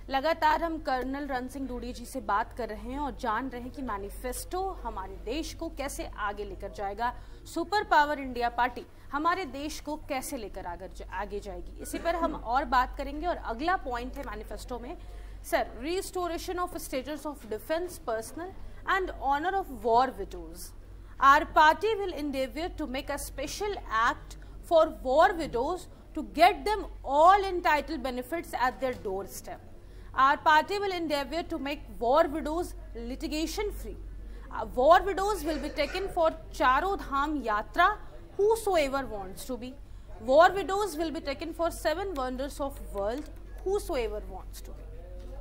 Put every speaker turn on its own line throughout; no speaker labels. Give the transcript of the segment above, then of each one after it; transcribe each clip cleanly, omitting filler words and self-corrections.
लगातार हम कर्नल रण सिंह डूडी जी से बात कर रहे हैं और जान रहे हैं कि मैनिफेस्टो हमारे देश को कैसे आगे लेकर जाएगा, सुपर पावर इंडिया पार्टी हमारे देश को कैसे लेकर आगे जाएगी। इसी पर हम और बात करेंगे। और अगला पॉइंट है मैनिफेस्टो में sir, restoration of status of defence personnel and honour of war widows. Our party will endeavor to make a special act for war widows to get them all entitled benefits at their doorstep. Our party will endeavor to make war widows litigation free. War widows will be taken for Charo Dham Yatra, whosoever wants to be. War widows will be taken for 7 wonders of world, whosoever wants to be.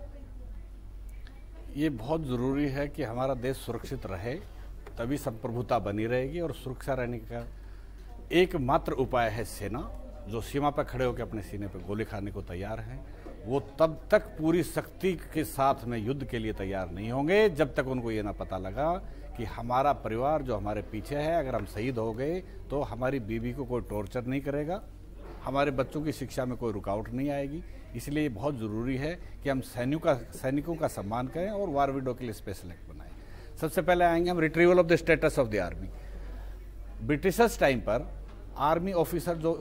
ये बहुत ज़रूरी है कि हमारा देश सुरक्षित रहे, तभी संप्रभुता बनी रहेगी। और सुरक्षा रहने का एकमात्र उपाय है सेना, जो सीमा पर खड़े होकर अपने सीने पर गोली खाने को तैयार हैं। वो तब तक पूरी शक्ति के साथ में युद्ध के लिए तैयार नहीं होंगे जब तक उनको ये ना पता लगा कि हमारा परिवार जो हमारे पीछे है, अगर हम शहीद हो गए तो हमारी बीवी को कोई टॉर्चर नहीं करेगा, हमारे बच्चों की शिक्षा में कोई रुकावट नहीं आएगी। इसलिए बहुत ज़रूरी है कि हम सैनिकों का सम्मान करें और वार विडो के लिए स्पेशल एक्ट बनाएं। सबसे पहले आएंगे हम retrieval of the status of the army. Britishers time पर आर्मी ऑफिसर जो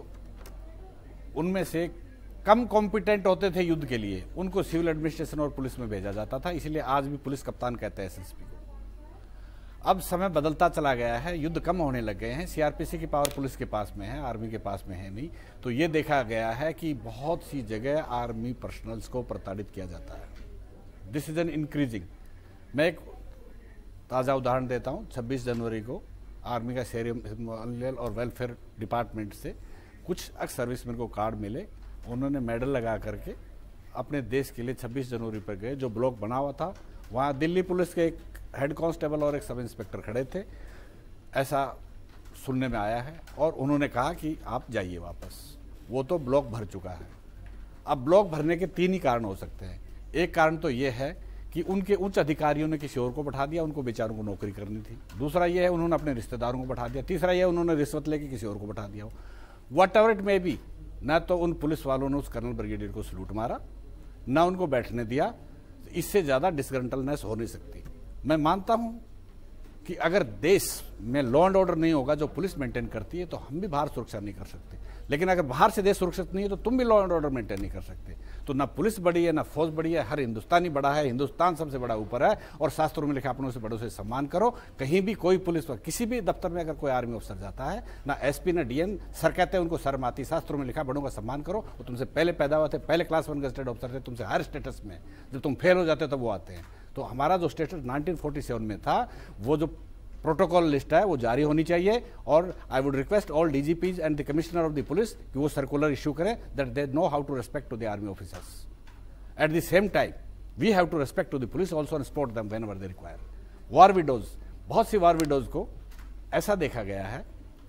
उनमें से कम कॉम्पिटेंट होते थे युद्ध के लिए, उनको सिविल एडमिनिस्ट्रेशन और पुलिस में भेजा जाता था। इसलिए आज भी पुलिस कप्तान कहते हैं एसएसपी को। अब समय बदलता चला गया है, युद्ध कम होने लग गए हैं, सीआरपीसी की पावर पुलिस के पास में है, आर्मी के पास में है नहीं। तो ये देखा गया है कि बहुत सी जगह आर्मी पर्सनल्स को प्रताड़ित किया जाता है। This is an increasing. मैं एक ताज़ा उदाहरण देता हूँ। 26 जनवरी को आर्मी का सेरेमनियल और वेलफेयर डिपार्टमेंट से कुछ एक्स सर्विसमैन को कार्ड मिले, उन्होंने मेडल लगा करके अपने देश के लिए 26 जनवरी पर गए। जो ब्लॉक बना हुआ था वहाँ दिल्ली पुलिस के एक हेड कांस्टेबल और एक सब इंस्पेक्टर खड़े थे, ऐसा सुनने में आया है। और उन्होंने कहा कि आप जाइए वापस, वो तो ब्लॉक भर चुका है। अब ब्लॉक भरने के 3 ही कारण हो सकते हैं। एक कारण तो ये है कि उनके उच्च अधिकारियों ने किसी और को बैठा दिया, उनको बेचारों को नौकरी करनी थी। दूसरा ये है उन्होंने अपने रिश्तेदारों को बैठा दिया। तीसरा ये उन्होंने रिश्वत लेके किसी और को बैठा दिया हो। Whatever it may be, ना तो उन पुलिस वालों ने उस कर्नल ब्रिगेडियर को सलूट मारा, ना उनको बैठने दिया। इससे ज़्यादा डिसग्रंटलनेस हो नहीं सकती। मैं मानता हूं कि अगर देश में लॉ एंड ऑर्डर नहीं होगा जो पुलिस मेंटेन करती है, तो हम भी बाहर सुरक्षा नहीं कर सकते। लेकिन अगर बाहर से देश सुरक्षित नहीं है तो तुम भी लॉ एंड ऑर्डर मेंटेन नहीं कर सकते। तो ना पुलिस बड़ी है, ना फौज बड़ी है, हर हिंदुस्तानी बड़ा है, हिंदुस्तान सबसे बड़ा ऊपर है। और शास्त्रों में लिखा अपनों से बड़ों से सम्मान करो। कहीं भी कोई पुलिस किसी भी दफ्तर में अगर कोई आर्मी अफसर जाता है, ना एसपी ना डीएम, सर कहते हैं उनको शर्म आती। शास्त्रों में लिखा बड़ों का सम्मान करो। वो तुमसे पहले पैदा हुए थे, पहले क्लास 1 गजेटेड ऑफिसर थे, तुमसे हर स्टेटस में। जब तुम फेल हो जाते तब वो आते हैं। तो हमारा जो स्टेटस 1947 में था, वो जो प्रोटोकॉल लिस्ट है वो जारी होनी चाहिए। और I would request all DGPs and the commissioner of the police कि वो सर्कुलर इशू करें that they know how to respect to the army officers. At the same time we have to respect to the police also and support them whenever they require. War widows, बहुत सी war widows को ऐसा देखा गया है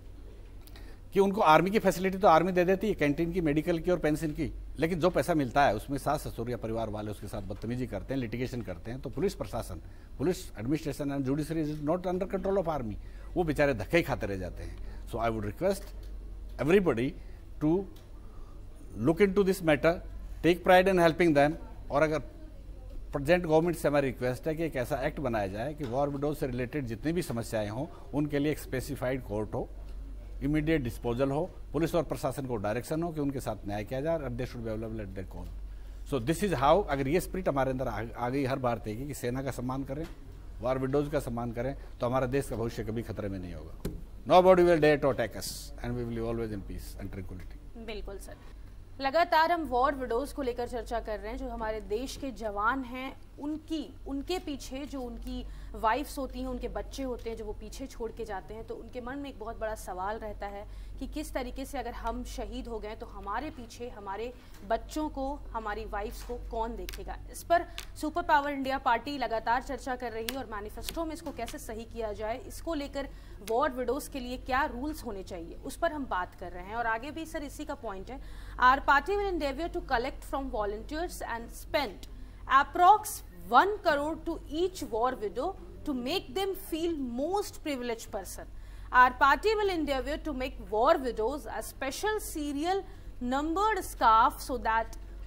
कि उनको army की फैसिलिटी तो आर्मी दे देती है, कैंटीन की, मेडिकल की और पेंशन की, लेकिन जो पैसा मिलता है उसमें सास ससुर या परिवार वाले उसके साथ बदतमीजी करते हैं, लिटिगेशन करते हैं। तो पुलिस प्रशासन, police administration and judiciary is not under control of army. वो बेचारे धक्के ही खाते रह जाते हैं। So I would request everybody to look in to this matter, take pride in helping them. और अगर प्रेजेंट गवर्नमेंट से हमारी रिक्वेस्ट है कि एक ऐसा एक्ट बनाया जाए कि वॉर विडोज से रिलेटेड जितनी भी समस्याएं हों उनके लिए एक स्पेसिफाइड कोर्ट हो, इमीडिएट डिस्पोजल हो, पुलिस और प्रशासन को डायरेक्शन हो कि उनके साथ न्याय किया जाए, they should be available at their call. So this is how, अगर ये स्पिरिट हमारे अंदर आ गई हर भारतीय की कि सेना का सम्मान करें, वार विडोज का सम्मान करें, तो हमारा देश का भविष्य कभी खतरे में नहीं होगा। Nobody will dare to attack us and we will live always in peace and tranquility.
बिल्कुल सर, लगातार हम वॉर विडोज को लेकर चर्चा कर रहे हैं। जो हमारे देश के जवान हैं, उनके पीछे जो उनकी वाइफ्स होती हैं, उनके बच्चे होते हैं जो वो पीछे छोड़ के जाते हैं, तो उनके मन में एक बहुत बड़ा सवाल रहता है कि किस तरीके से अगर हम शहीद हो गए तो हमारे पीछे हमारे बच्चों को, हमारी वाइफ्स को कौन देखेगा। इस पर सुपर पावर इंडिया पार्टी लगातार चर्चा कर रही है और मैनिफेस्टो में इसको कैसे सही किया जाए, इसको लेकर वॉर विडोज के लिए क्या रूल्स होने चाहिए, उस पर हम बात कर रहे हैं। और आगे भी सर इसी का पॉइंट है, our party will endeavour to collect from volunteers and spend approx 1 crore to each war widow to make them feel most privileged person. Our party will endeavor to make war widows a special serial numbered scarf so that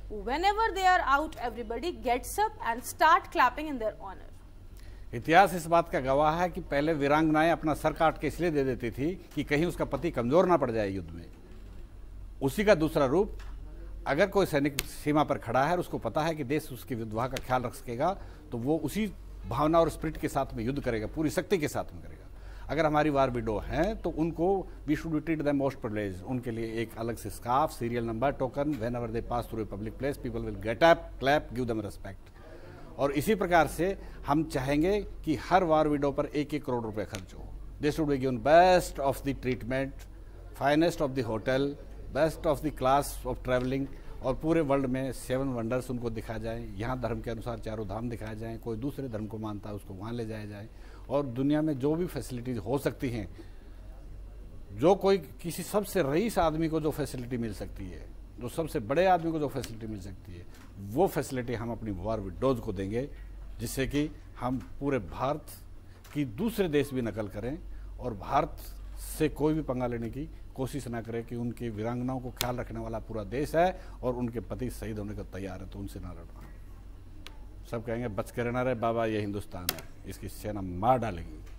Whenever they are out, everybody gets up and start clapping in their honor.
इतिहास इस बात का गवाह है कि पहले वीरांगनाएं अपना sir काट के इसलिए दे देती थी कि कहीं उसका पति कमजोर ना पड़ जाए युद्ध में। उसी का दूसरा रूप, अगर कोई सैनिक सीमा पर खड़ा है और उसको पता है कि देश उसकी विधवा का ख्याल रख सकेगा, तो वो उसी भावना और स्पिरिट के साथ में युद्ध करेगा, पूरी शक्ति के साथ में करेगा। अगर हमारी वार विडो हैं तो उनको we should treat them most privileged, उनके लिए एक अलग से scarf, serial number, token, whenever they pass through a public place people will get up, clap, give them respect. और इसी प्रकार से हम चाहेंगे कि हर वार विडो पर 1-1 करोड़ रुपए खर्च हो। They should be given best of the treatment, finest of the hotel, best of the class of travelling, और पूरे वर्ल्ड में 7 वंडर्स उनको दिखाया जाए। यहाँ धर्म के अनुसार 4 धाम दिखाए जाएं, कोई दूसरे धर्म को मानता है उसको वहाँ ले जाया जाए, और दुनिया में जो भी फैसिलिटीज हो सकती हैं, जो कोई किसी सबसे रईस आदमी को जो फैसिलिटी मिल सकती है, जो सबसे बड़े आदमी को जो फैसिलिटी मिल सकती है, वो फैसिलिटी हम अपनी वार विडोज को देंगे, जिससे कि हम पूरे भारत की दूसरे देश भी नकल करें और भारत से कोई भी पंगा लेने की कोशिश ना करें कि उनकी वीरांगनाओं को ख्याल रखने वाला पूरा देश है और उनके पति शहीद होने को तैयार है, तो उनसे ना लड़ना। सब कहेंगे बच के रहना रहे बाबा, ये हिंदुस्तान है, इसकी सेना मार डालेगी।